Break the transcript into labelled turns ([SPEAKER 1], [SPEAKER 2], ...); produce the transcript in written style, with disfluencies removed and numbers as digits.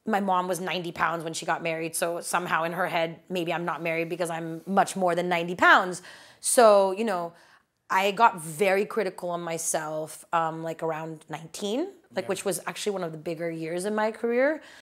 [SPEAKER 1] my mom was 90 pounds when she got married. So somehow in her head, maybe I'm not married because I'm much more than 90 pounds. So, you know, I got very critical on myself, like around 19, like, which was actually one of the bigger years in my career.